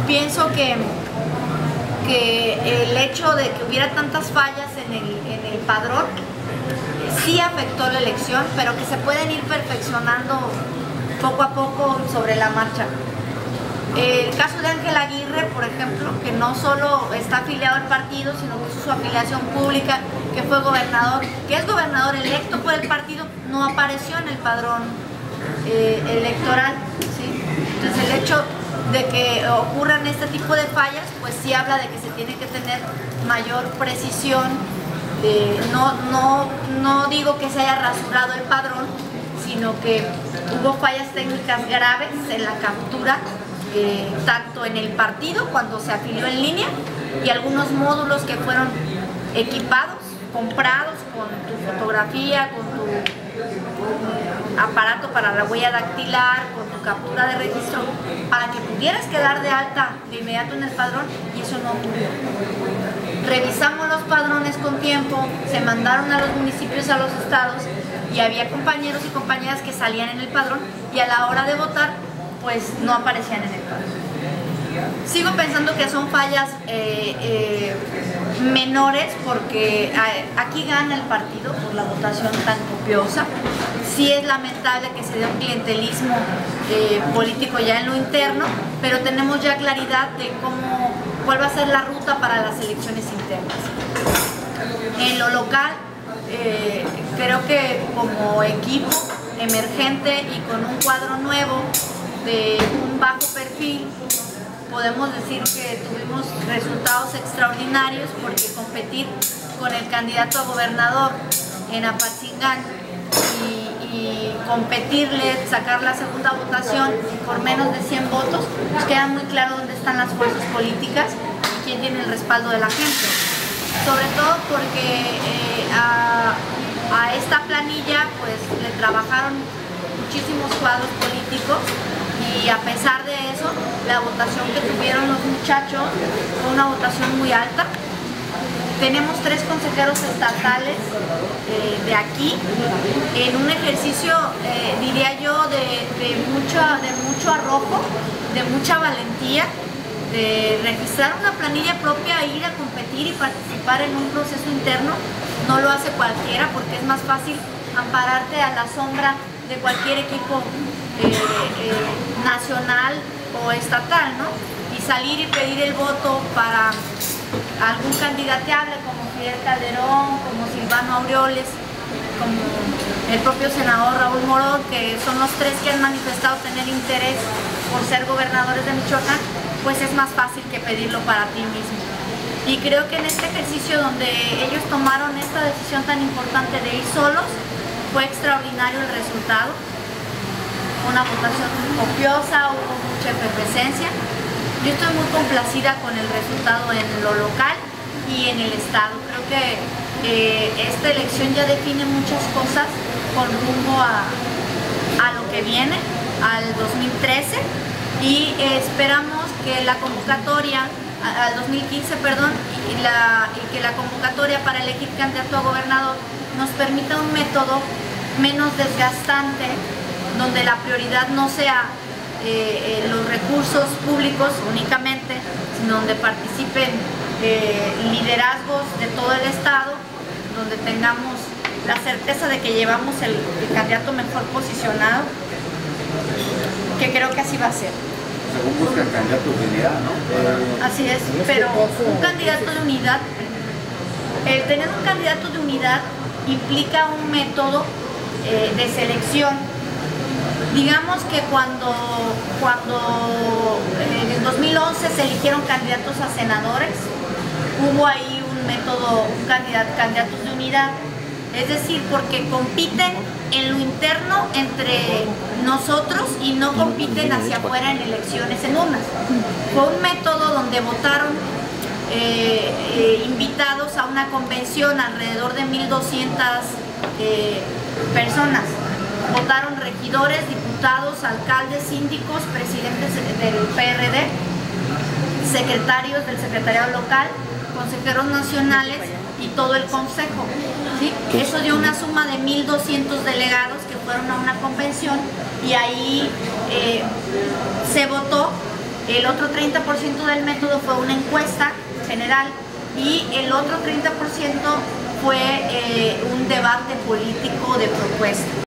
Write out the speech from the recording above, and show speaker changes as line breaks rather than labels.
pienso que el hecho de que hubiera tantas fallas en el padrón sí afectó la elección, pero que se pueden ir perfeccionando poco a poco sobre la marcha. El caso de Ángel Aguirre, por ejemplo, que no solo está afiliado al partido, sino que es su afiliación pública, que fue gobernador, que es gobernador electo por el partido, no apareció en el padrón electoral, ¿sí? Entonces el hecho de que ocurran este tipo de fallas, pues sí habla de que se tiene que tener mayor precisión. No digo que se haya rasurado el padrón, sino que hubo fallas técnicas graves en la captura, tanto en el partido cuando se afilió en línea, y algunos módulos que fueron equipados, comprados con tu fotografía, con tu aparato para la huella dactilar, con tu captura de registro, para que pudieras quedar de alta de inmediato en el padrón, y eso no ocurrió. Revisamos los padrones con tiempo, se mandaron a los municipios, a los estados, y había compañeros y compañeras que salían en el padrón y a la hora de votar pues no aparecían en el padrón. Sigo pensando que son fallas menores, porque aquí gana el partido por la votación tan copiosa. Sí es lamentable que se dé un clientelismo político ya en lo interno, pero tenemos ya claridad de cuál va a ser la ruta para las elecciones internas. En lo local, creo que como equipo emergente y con un cuadro nuevo de un bajo perfil, podemos decir que tuvimos resultados extraordinarios, porque competir con el candidato a gobernador en Apatzingán y competirle, sacar la segunda votación por menos de 100 votos, pues queda muy claro dónde están las fuerzas políticas y quién tiene el respaldo de la gente. Sobre todo porque a esta planilla pues le trabajaron muchísimos cuadros políticos, y a pesar de eso, la votación que tuvieron los muchachos fue una votación muy alta. Tenemos 3 consejeros estatales de aquí, en un ejercicio, diría yo, de mucho arrojo, de mucha valentía, de registrar una planilla propia, ir a competir y participar en un proceso interno. No lo hace cualquiera, porque es más fácil ampararte a la sombra de cualquier equipo nacional o estatal, ¿no? Y salir y pedir el voto para algún candidateable como Fidel Calderón, como Silvano Aureoles, como el propio senador Raúl Morón, que son los 3 que han manifestado tener interés por ser gobernadores de Michoacán, pues es más fácil que pedirlo para ti mismo. Y creo que en este ejercicio donde ellos tomaron esta decisión tan importante de ir solos, fue extraordinario el resultado. Una votación copiosa, hubo mucha efervescencia. Yo estoy muy complacida con el resultado en lo local y en el estado. Creo que esta elección ya define muchas cosas con rumbo a lo que viene, al 2013, y esperamos que la convocatoria, al 2015, perdón, y que la convocatoria para elegir candidato a gobernador nos permita un método menos desgastante, donde la prioridad no sea los recursos públicos únicamente, sino donde participen liderazgos de todo el estado, donde tengamos la certeza de que llevamos el candidato mejor posicionado, que creo que así va a ser.
Según buscan candidatos de unidad, ¿no?
Así es, pero un candidato de unidad, el tener un candidato de unidad implica un método de selección. Digamos que cuando en el 2011 se eligieron candidatos a senadores, hubo ahí un método, candidatos de unidad, es decir, porque compiten en lo interno entre nosotros y no compiten hacia afuera en elecciones en urnas. Fue un método donde votaron invitados a una convención, alrededor de 1,200 personas. Votaron regidores, diputados, alcaldes, síndicos, presidentes del PRD, secretarios del secretariado local, consejeros nacionales y todo el consejo, ¿sí? Eso dio una suma de 1,200 delegados que fueron a una convención, y ahí se votó El otro 30% del método fue una encuesta general y el otro 30% fue un debate político de propuesta.